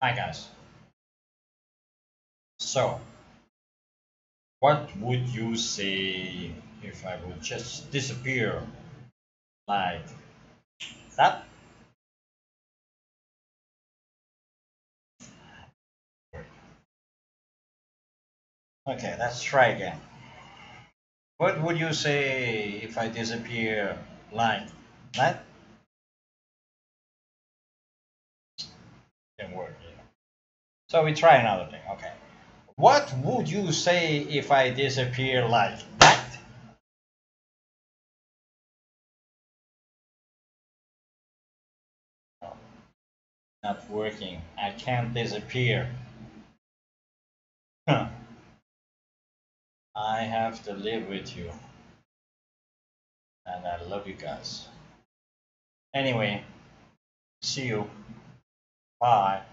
Hi guys. So, what would you say if I would just disappear like that? Okay, let's try again. What would you say if I disappear like that? Didn't work. Yeah. So we try another thing. Okay. What would you say if I disappear like that? No, not working. I can't disappear. I have to live with you, and I love you guys. Anyway, see you. Bye.